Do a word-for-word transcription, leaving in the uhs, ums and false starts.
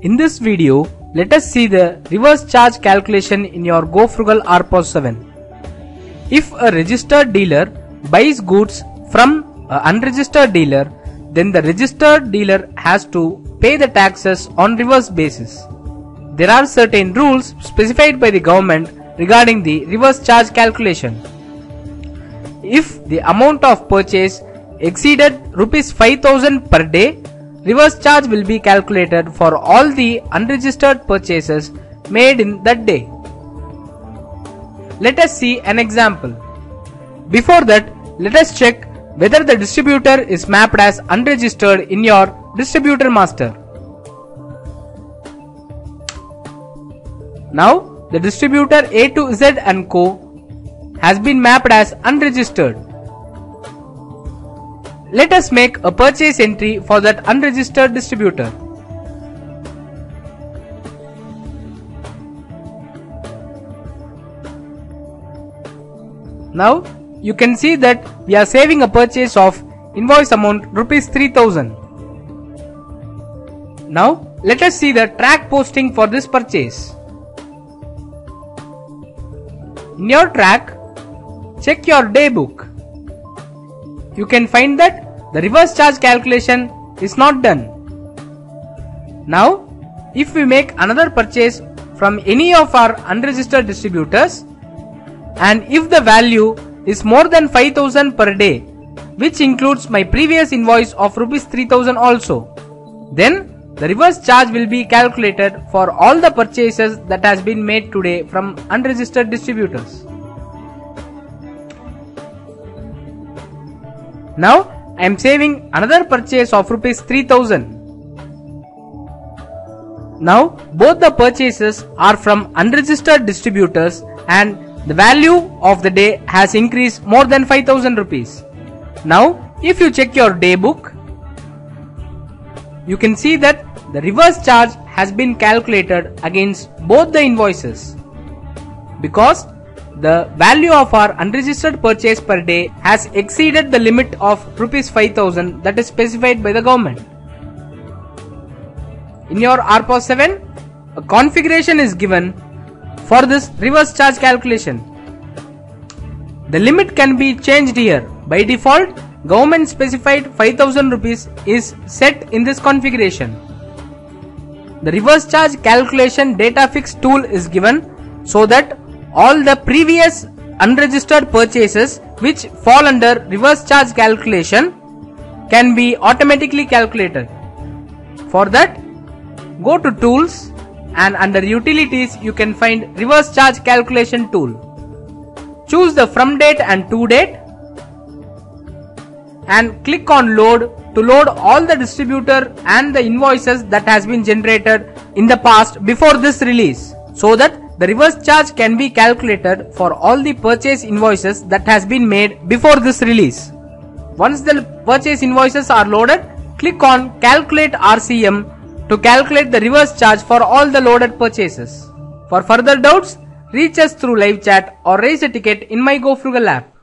In this video, let us see the reverse charge calculation in your GoFrugal R P O S seven. If a registered dealer buys goods from an unregistered dealer, then the registered dealer has to pay the taxes on reverse basis. There are certain rules specified by the government regarding the reverse charge calculation. If the amount of purchase exceeded rupees five thousand per day, reverse charge will be calculated for all the unregistered purchases made in that day. Let us see an example. Before that, let us check whether the distributor is mapped as unregistered in your distributor master. Now, the distributor A to Z and Co has been mapped as unregistered. Let us make a purchase entry for that unregistered distributor. Now you can see that we are saving a purchase of invoice amount rupees three thousand. Now let us see the track posting for this purchase. In your track, check your day book. You can find that the reverse charge calculation is not done. Now, if we make another purchase from any of our unregistered distributors, and if the value is more than five thousand per day, which includes my previous invoice of rupees three thousand also, then the reverse charge will be calculated for all the purchases that has been made today from unregistered distributors. Now I am saving another purchase of rupees three thousand. Now both the purchases are from unregistered distributors and the value of the day has increased more than five thousand rupees. Now if you check your day book, you can see that the reverse charge has been calculated against both the invoices, because the value of our unregistered purchase per day has exceeded the limit of rupees five thousand that is specified by the government. In your R P O S seven, a configuration is given for this reverse charge calculation. The limit can be changed here. By default, government specified five thousand rupees is set in this configuration. The reverse charge calculation data fix tool is given so that all the previous unregistered purchases which fall under reverse charge calculation can be automatically calculated. For that, go to Tools and under Utilities you can find Reverse Charge Calculation tool. Choose the From Date and To Date and click on Load to load all the distributor and the invoices that has been generated in the past before this release, so that the reverse charge can be calculated for all the purchase invoices that has been made before this release. Once the purchase invoices are loaded, click on Calculate R C M to calculate the reverse charge for all the loaded purchases. For further doubts, reach us through live chat or raise a ticket in my GoFrugal app.